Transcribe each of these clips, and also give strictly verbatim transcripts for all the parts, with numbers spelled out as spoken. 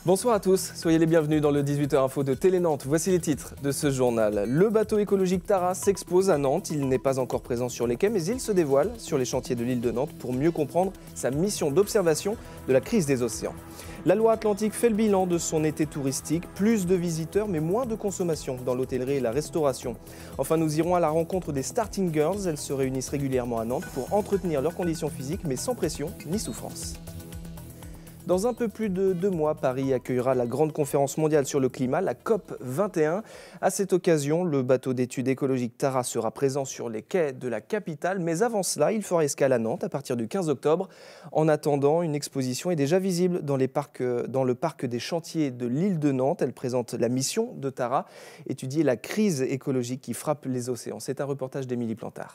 Bonsoir à tous, soyez les bienvenus dans le dix-huit heures Info de Télé Nantes. Voici les titres de ce journal. Le bateau écologique Tara s'expose à Nantes. Il n'est pas encore présent sur les quais, mais il se dévoile sur les chantiers de l'île de Nantes pour mieux comprendre sa mission d'observation de la crise des océans. La Loire-Atlantique fait le bilan de son été touristique. Plus de visiteurs, mais moins de consommation dans l'hôtellerie et la restauration. Enfin, nous irons à la rencontre des Starting Girls. Elles se réunissent régulièrement à Nantes pour entretenir leurs conditions physiques, mais sans pression ni souffrance. Dans un peu plus de deux mois, Paris accueillera la grande conférence mondiale sur le climat, la COP vingt et un. À cette occasion, le bateau d'études écologiques Tara sera présent sur les quais de la capitale. Mais avant cela, il fera escale à Nantes à partir du quinze octobre. En attendant, une exposition est déjà visible dans, les parcs, dans le parc des chantiers de l'île de Nantes. Elle présente la mission de Tara, étudier la crise écologique qui frappe les océans. C'est un reportage d'Émilie Plantard.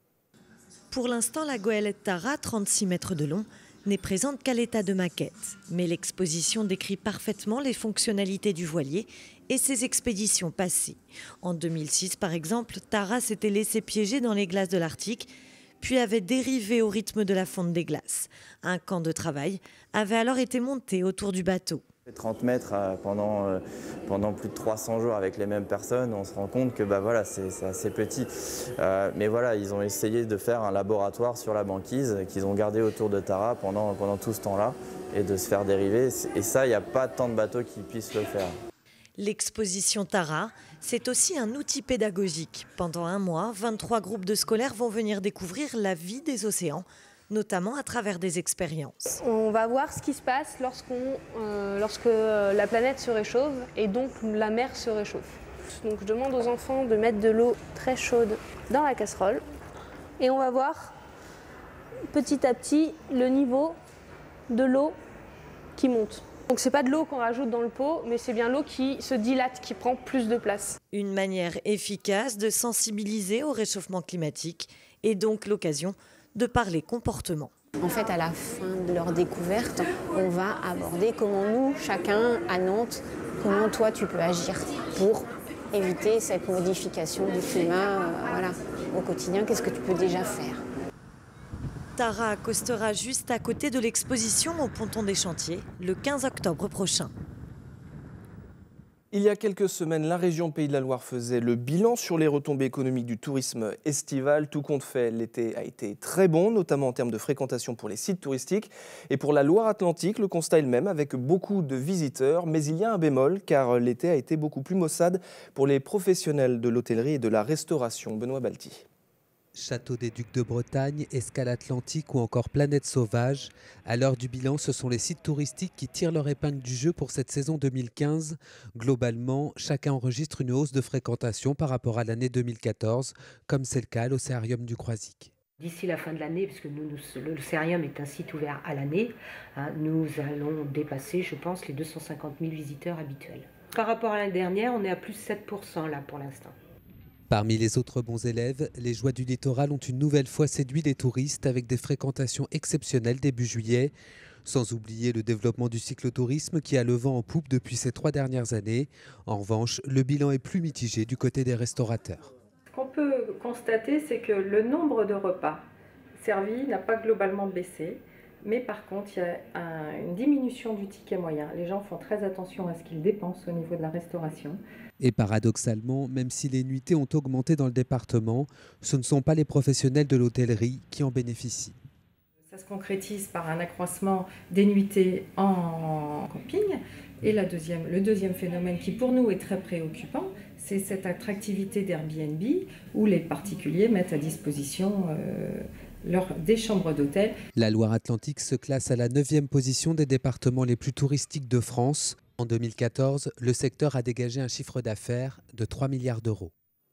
Pour l'instant, la goélette Tara, trente-six mètres de long, n'est présente qu'à l'état de maquette. Mais l'exposition décrit parfaitement les fonctionnalités du voilier et ses expéditions passées. En deux mille six, par exemple, Tara s'était laissé piéger dans les glaces de l'Arctique, puis avait dérivé au rythme de la fonte des glaces. Un camp de travail avait alors été monté autour du bateau. trente mètres pendant, euh, pendant plus de trois cents jours avec les mêmes personnes, on se rend compte que bah, voilà, c'est assez petit. Euh, mais voilà, ils ont essayé de faire un laboratoire sur la banquise qu'ils ont gardé autour de Tara pendant, pendant tout ce temps-là et de se faire dériver. Et ça, il n'y a pas tant de bateaux qui puissent le faire. L'exposition Tara, c'est aussi un outil pédagogique. Pendant un mois, vingt-trois groupes de scolaires vont venir découvrir la vie des océans, notamment à travers des expériences. On va voir ce qui se passe lorsqu'on, euh, lorsque la planète se réchauffe et donc la mer se réchauffe. Donc je demande aux enfants de mettre de l'eau très chaude dans la casserole et on va voir petit à petit le niveau de l'eau qui monte. Donc c'est pas de l'eau qu'on rajoute dans le pot, mais c'est bien l'eau qui se dilate, qui prend plus de place. Une manière efficace de sensibiliser au réchauffement climatique et donc l'occasion de parler comportement. En fait, à la fin de leur découverte, on va aborder comment nous, chacun à Nantes, comment toi tu peux agir pour éviter cette modification du climat euh, voilà, au quotidien. Qu'est-ce que tu peux déjà faire? Tara accostera juste à côté de l'exposition au ponton des chantiers le quinze octobre prochain. Il y a quelques semaines, la région Pays de la Loire faisait le bilan sur les retombées économiques du tourisme estival. Tout compte fait, l'été a été très bon, notamment en termes de fréquentation pour les sites touristiques. Et pour la Loire-Atlantique, le constat est le même, avec beaucoup de visiteurs. Mais il y a un bémol, car l'été a été beaucoup plus maussade pour les professionnels de l'hôtellerie et de la restauration. Benoît Balti. Château des Ducs de Bretagne, Escale Atlantique ou encore Planète Sauvage. À l'heure du bilan, ce sont les sites touristiques qui tirent leur épingle du jeu pour cette saison deux mille quinze. Globalement, chacun enregistre une hausse de fréquentation par rapport à l'année deux mille quatorze, comme c'est le cas à l'Océarium du Croisic. D'ici la fin de l'année, puisque nous, nous, l'Océarium est un site ouvert à l'année, hein, nous allons dépasser, je pense, les deux cent cinquante mille visiteurs habituels. Par rapport à l'année dernière, on est à plus sept pour cent là pour l'instant. Parmi les autres bons élèves, les Joies du Littoral ont une nouvelle fois séduit les touristes avec des fréquentations exceptionnelles début juillet. Sans oublier le développement du cyclotourisme qui a le vent en poupe depuis ces trois dernières années. En revanche, le bilan est plus mitigé du côté des restaurateurs. Ce qu'on peut constater, c'est que le nombre de repas servis n'a pas globalement baissé. Mais par contre, il y a un, une diminution du ticket moyen. Les gens font très attention à ce qu'ils dépensent au niveau de la restauration. Et paradoxalement, même si les nuitées ont augmenté dans le département, ce ne sont pas les professionnels de l'hôtellerie qui en bénéficient. Ça se concrétise par un accroissement des nuitées en camping. Et la deuxième, le deuxième phénomène qui pour nous est très préoccupant, c'est cette attractivité d'Airbnb où les particuliers mettent à disposition euh, leur, des chambres d'hôtel. La Loire-Atlantique se classe à la neuvième position des départements les plus touristiques de France. En deux mille quatorze, le secteur a dégagé un chiffre d'affaires de trois milliards d'euros.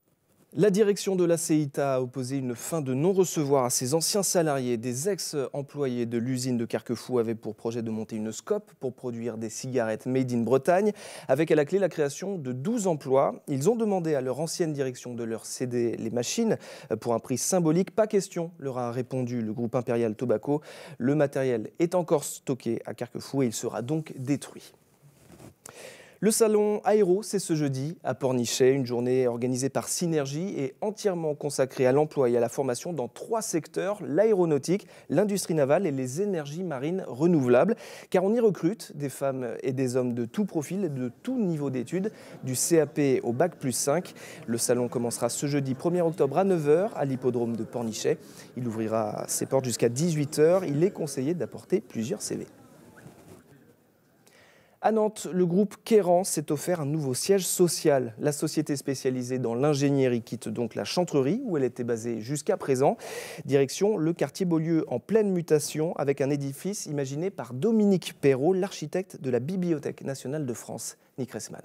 La direction de la C I T A a opposé une fin de non-recevoir à ses anciens salariés. Des ex-employés de l'usine de Carquefou avaient pour projet de monter une scope pour produire des cigarettes made in Bretagne, avec à la clé la création de douze emplois. Ils ont demandé à leur ancienne direction de leur céder les machines pour un prix symbolique. Pas question, leur a répondu le groupe Impérial Tobacco. Le matériel est encore stocké à Carquefou et il sera donc détruit. Le salon Aéro, c'est ce jeudi à Pornichet, une journée organisée par Synergie et entièrement consacrée à l'emploi et à la formation dans trois secteurs, l'aéronautique, l'industrie navale et les énergies marines renouvelables. Car on y recrute des femmes et des hommes de tout profil et de tout niveau d'études, du C A P au bac plus cinq. Le salon commencera ce jeudi premier octobre à neuf heures à l'hippodrome de Pornichet. Il ouvrira ses portes jusqu'à dix-huit heures. Il est conseillé d'apporter plusieurs C V. À Nantes, le groupe Kéran s'est offert un nouveau siège social. La société spécialisée dans l'ingénierie quitte donc la Chantrerie, où elle était basée jusqu'à présent. Direction le quartier Beaulieu, en pleine mutation, avec un édifice imaginé par Dominique Perrault, l'architecte de la Bibliothèque nationale de France. Nick Ressman.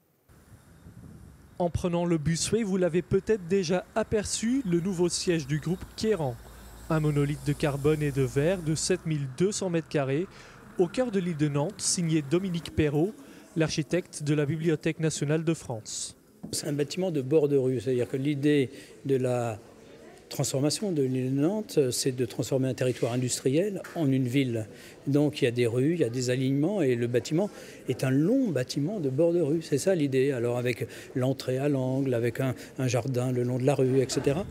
En prenant le busway, vous l'avez peut-être déjà aperçu, le nouveau siège du groupe Kéran. Un monolithe de carbone et de verre de sept mille deux cents mètres carrés, au cœur de l'île de Nantes, signé Dominique Perrault, l'architecte de la Bibliothèque nationale de France. C'est un bâtiment de bord de rue, c'est-à-dire que l'idée de la transformation de l'île de Nantes, c'est de transformer un territoire industriel en une ville. Donc il y a des rues, il y a des alignements et le bâtiment est un long bâtiment de bord de rue, c'est ça l'idée. Alors avec l'entrée à l'angle, avec un, un jardin le long de la rue, et cetera.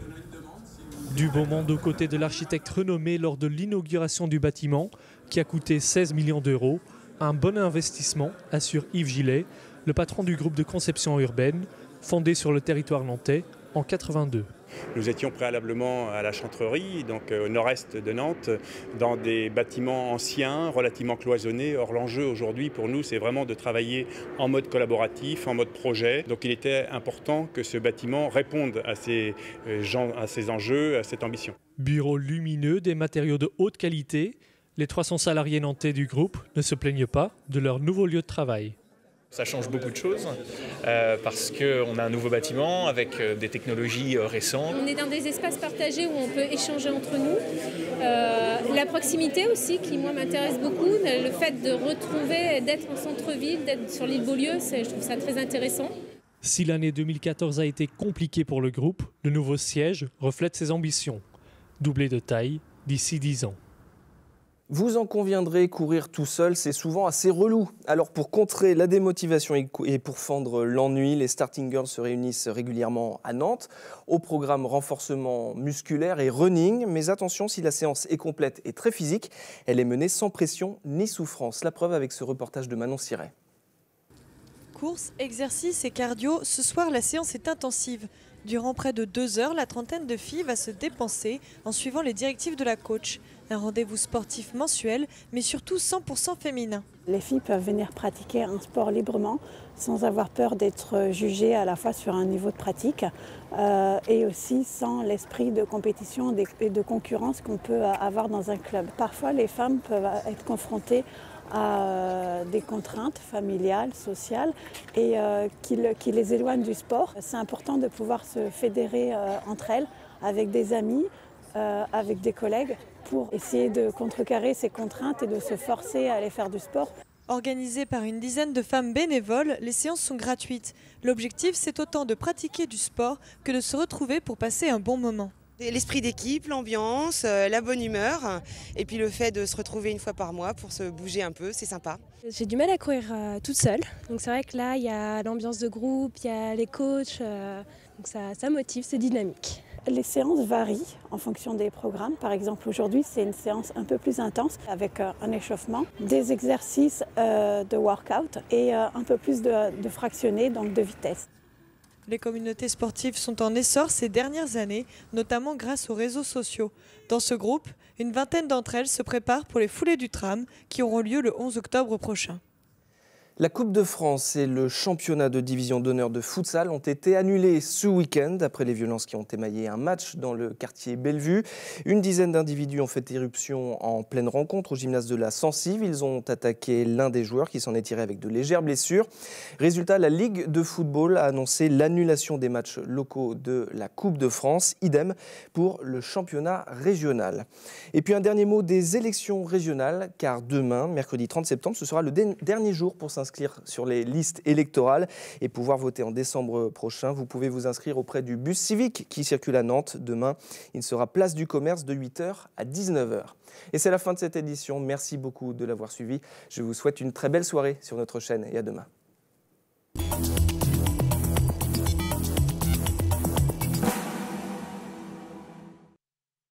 Du beau monde aux côtés de l'architecte renommé lors de l'inauguration du bâtiment, qui a coûté seize millions d'euros. Un bon investissement, assure Yves Gillet, le patron du groupe de conception urbaine, fondé sur le territoire nantais en quatre-vingt-deux. Nous étions préalablement à la Chantrerie, donc au nord-est de Nantes, dans des bâtiments anciens, relativement cloisonnés. Or l'enjeu aujourd'hui pour nous, c'est vraiment de travailler en mode collaboratif, en mode projet. Donc il était important que ce bâtiment réponde à ces, gens, à ces enjeux, à cette ambition. Bureau lumineux, des matériaux de haute qualité. Les trois cents salariés nantais du groupe ne se plaignent pas de leur nouveau lieu de travail. Ça change beaucoup de choses euh, parce qu'on a un nouveau bâtiment avec euh, des technologies euh, récentes. On est dans des espaces partagés où on peut échanger entre nous. Euh, la proximité aussi qui moi m'intéresse beaucoup. Le fait de retrouver, d'être en centre-ville, d'être sur l'île Beaulieu, je trouve ça très intéressant. Si l'année deux mille quatorze a été compliquée pour le groupe, le nouveau siège reflète ses ambitions. Doubler de taille d'ici dix ans. Vous en conviendrez, courir tout seul, c'est souvent assez relou. Alors pour contrer la démotivation et pour fendre l'ennui, les Starting Girls se réunissent régulièrement à Nantes. Au programme renforcement musculaire et running. Mais attention, si la séance est complète et très physique, elle est menée sans pression ni souffrance. La preuve avec ce reportage de Manon Siret. Course, exercice et cardio, ce soir la séance est intensive. Durant près de deux heures, la trentaine de filles va se dépenser en suivant les directives de la coach. Un rendez-vous sportif mensuel, mais surtout cent pour cent féminin. Les filles peuvent venir pratiquer un sport librement, sans avoir peur d'être jugées à la fois sur un niveau de pratique euh, et aussi sans l'esprit de compétition et de concurrence qu'on peut avoir dans un club. Parfois, les femmes peuvent être confrontées à des contraintes familiales, sociales et euh, qui, le, qui les éloignent du sport. C'est important de pouvoir se fédérer euh, entre elles avec des amis, euh, avec des collègues pour essayer de contrecarrer ces contraintes et de se forcer à aller faire du sport. Organisées par une dizaine de femmes bénévoles, les séances sont gratuites. L'objectif, c'est autant de pratiquer du sport que de se retrouver pour passer un bon moment. L'esprit d'équipe, l'ambiance, la bonne humeur et puis le fait de se retrouver une fois par mois pour se bouger un peu, c'est sympa. J'ai du mal à courir euh, toute seule, donc c'est vrai que là il y a l'ambiance de groupe, il y a les coachs, euh, donc ça, ça motive, c'est dynamique. Les séances varient en fonction des programmes. Par exemple, aujourd'hui, c'est une séance un peu plus intense avec euh, un échauffement, des exercices euh, de workout et euh, un peu plus de, de fractionné, donc de vitesse. Les communautés sportives sont en essor ces dernières années, notamment grâce aux réseaux sociaux. Dans ce groupe, une vingtaine d'entre elles se préparent pour les foulées du tram qui auront lieu le onze octobre prochain. La Coupe de France et le championnat de division d'honneur de futsal ont été annulés ce week-end après les violences qui ont émaillé un match dans le quartier Bellevue. Une dizaine d'individus ont fait éruption en pleine rencontre au gymnase de la Sensive. Ils ont attaqué l'un des joueurs qui s'en est tiré avec de légères blessures. Résultat, la Ligue de football a annoncé l'annulation des matchs locaux de la Coupe de France. Idem pour le championnat régional. Et puis un dernier mot des élections régionales, car demain, mercredi trente septembre, ce sera le dernier jour pour s'inscrire sur les listes électorales et pouvoir voter en décembre prochain. Vous pouvez vous inscrire auprès du bus civique qui circule à Nantes. Demain, il sera place du commerce de huit heures à dix-neuf heures. Et c'est la fin de cette édition. Merci beaucoup de l'avoir suivi. Je vous souhaite une très belle soirée sur notre chaîne et à demain.